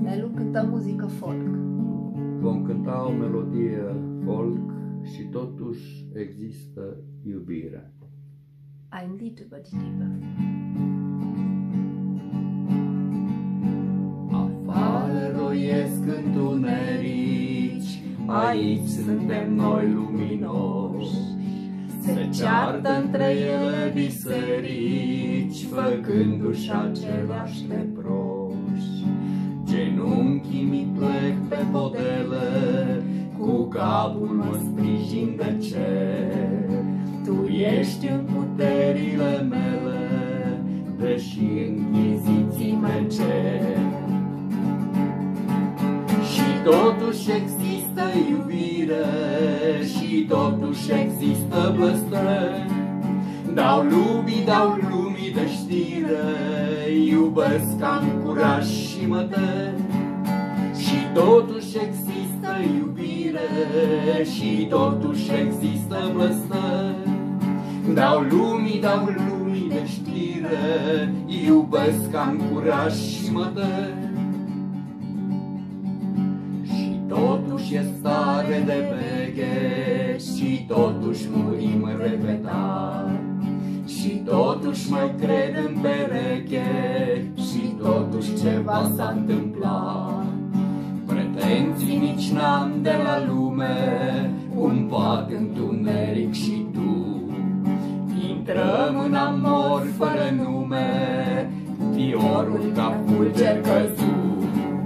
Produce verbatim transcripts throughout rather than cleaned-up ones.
Nelu cântă muzică folk. Vom cânta o melodie folk și totuși există iubire. Ein Lied über die Liebe. Afară roiesc întunerici, aici suntem noi luminoși. Se ceartă între ele biserici, făcându-și aceleași leproși. Genunchii mi plec pe podele, cu capul mă sprijin de cer. Tu ești în puterile mele, deși închiziții mă cer. Și totuși există iubire, și totuși există blestem. Dau lumii, dau lumii de știre, iubesc, am curaj și mă tem. Și totuși există iubire, și totuși există blestem. Dau lumii, dau lumii de știre, iubesc, am curaj și mă tem. Și totuși e stare de veche, și totuși murim repetat. Și totuși mai cred în pereche, și totuși ceva s-a întâmplat. Pretenții nici n-am de la lume, un pat întuneric și tu. Intrăm în amor fără nume, fiorul ca fulger căzut.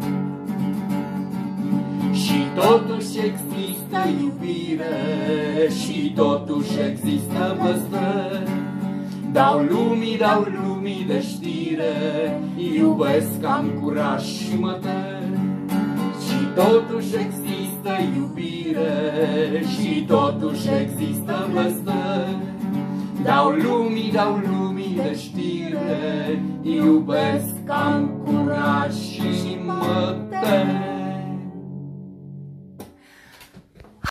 Și totuși există iubire, și totuși există blestem. Dau lumii, dau lumii de știre, iubesc, am curaj și mă tem. Și totuși există iubire, și totuși există blestem. Dau lumii, dau lumii de știre, iubesc, am curaj